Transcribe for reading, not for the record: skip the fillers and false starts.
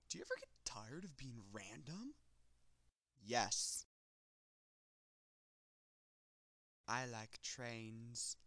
Do you ever get tired of being random? Yes. I like trains.